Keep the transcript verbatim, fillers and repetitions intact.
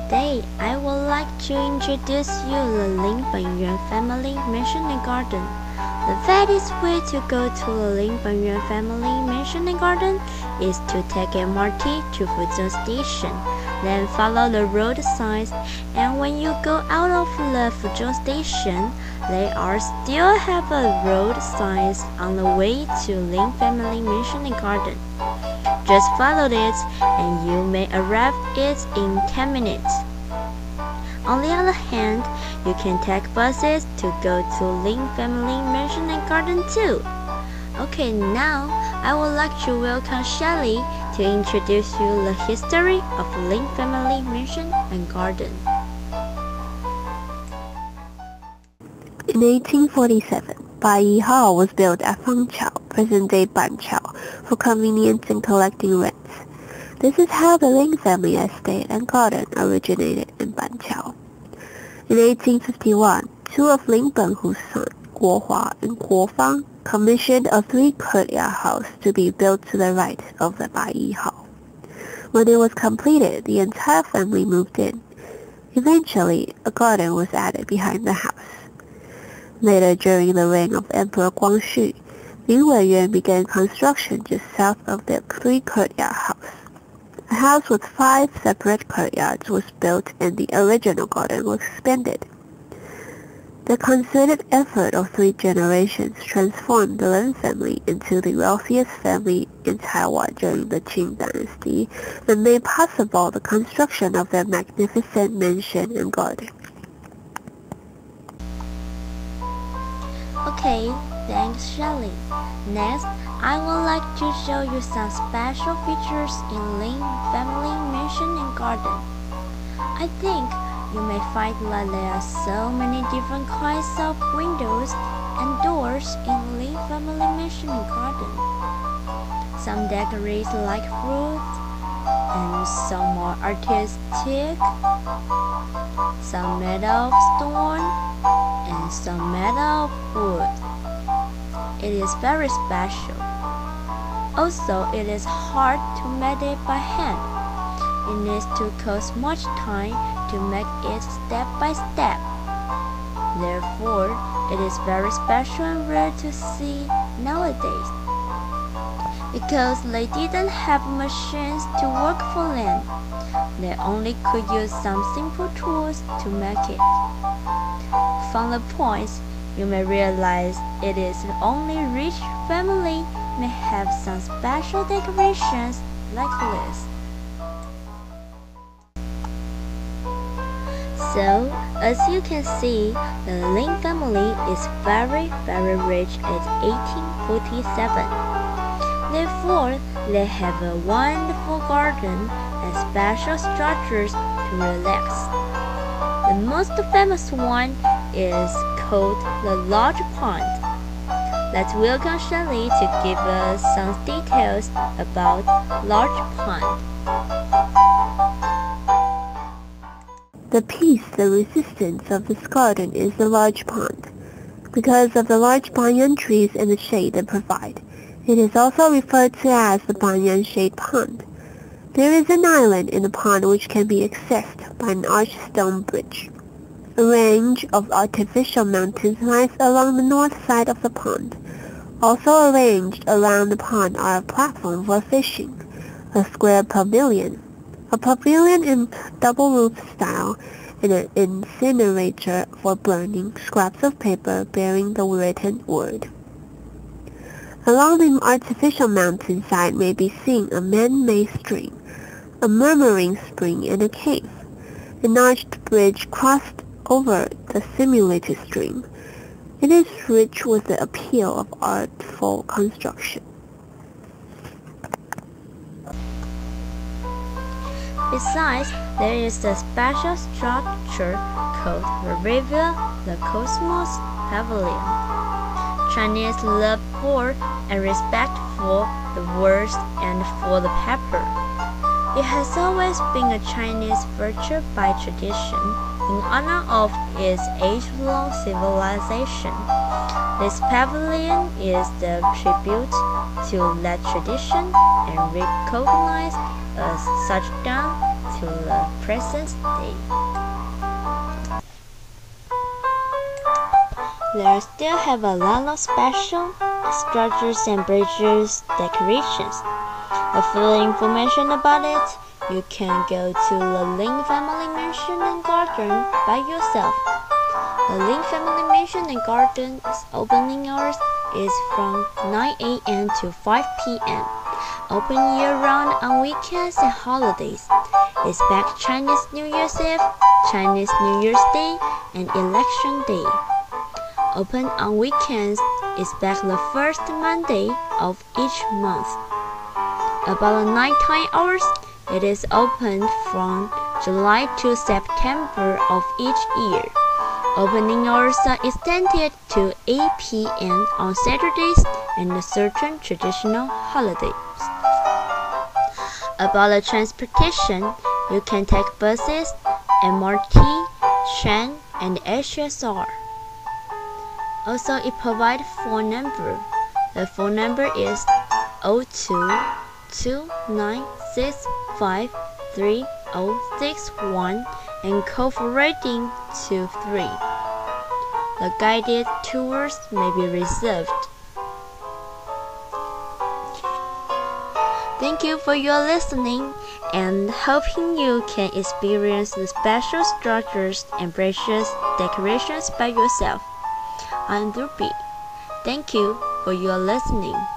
Today, I would like to introduce you the Lin Bengyuan Family Mansion and Garden. The fastest way to go to the Lin Bengyuan Family Mansion and Garden is to take M R T to Fuzhou Station, then follow the road signs, and when you go out of the Fuzhou Station, they are still have a road signs on the way to Lin Family Mansion and Garden. Just follow it and you may arrive it in ten minutes. On the other hand, you can take buses to go to Lin Family Mansion and Garden too. Okay, now I would like to welcome Shelly to introduce you the history of Lin Family Mansion and Garden. In eighteen forty-seven, Baiyi Hall was built at Fangqiao, present-day Banqiao, for convenience in collecting rents. This is how the Lin family estate and garden originated in Banqiao. In eighteen fifty-one, two of Lin Benhu's sons, Guo Hua and Guo Fang, commissioned a three-courtyard house to be built to the right of the Baiyi Hall. When it was completed, the entire family moved in. Eventually, a garden was added behind the house. Later, during the reign of Emperor Guangxu, Lin Weiyuan began construction just south of the three-courtyard house. A house with five separate courtyards was built and the original garden was expanded. The concerted effort of three generations transformed the Lin family into the wealthiest family in Taiwan during the Qing dynasty and made possible the construction of their magnificent mansion and garden. Okay, thanks Shelly. Next, I would like to show you some special features in Lin Family Mansion and Garden. I think you may find that there are so many different kinds of windows and doors in Lin Family Mansion and Garden. Some decorated like fruit, and some more artistic, some made of stone, and some made of wood. It is very special. Also, it is hard to make it by hand. It needs to cost much time to make it step by step. Therefore, it is very special and rare to see nowadays, because they didn't have machines to work for them. They only could use some simple tools to make it. From the points, you may realize it is only rich family may have some special decorations like this. So, as you can see, the Lin family is very very rich at eighteen forty-seven. Therefore, they have a wonderful garden and special structures to relax. The most famous one is called the Large Pond. Let's welcome Shelly to give us some details about Large Pond. The peace and resistance of this garden is the large pond. Because of the large banyan trees and the shade they provide, it is also referred to as the banyan shade pond. There is an island in the pond which can be accessed by an arched stone bridge. A range of artificial mountains lies along the north side of the pond. Also arranged around the pond are a platform for fishing, a square pavilion, a pavilion in double roof style, and an incinerator for burning scraps of paper bearing the written word. Along the artificial mountainside may be seen a man-made stream, a murmuring spring, and a cave. An arched bridge crossed over the simulated stream. It is rich with the appeal of artful construction. Besides, there is a special structure called the River the Cosmos Pavilion. Chinese love for and respect for the words and for the paper. It has always been a Chinese virtue by tradition in honor of its age-long civilization. This pavilion is the tribute to that tradition and recognized as such done to the present day. There still have a lot of special structures and bridges decorations. For further information about it, you can go to the Ling Family Mansion and Garden by yourself. The Ling Family Mansion and Garden's opening hours is from nine A M to five P M Open year-round on weekends and holidays. Expect Chinese New Year's Eve, Chinese New Year's Day, and Election Day. Open on weekends. Expect the first Monday of each month. About the nighttime hours, it is open from July to September of each year. Opening hours are extended to eight P M on Saturdays and certain traditional holidays. About the transportation, you can take buses, M R T, train, and H S R. Also, it provides phone number. The phone number is zero two two nine six five three zero six one and call for rating two three. The guided tours may be reserved. Thank you for your listening and hoping you can experience the special structures and precious decorations by yourself. I'm Ruby. Thank you for your listening.